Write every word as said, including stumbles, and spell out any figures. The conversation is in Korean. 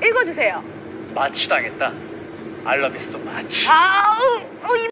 읽어주세요. 마취당했다. I love you so much. 아우, 어, 이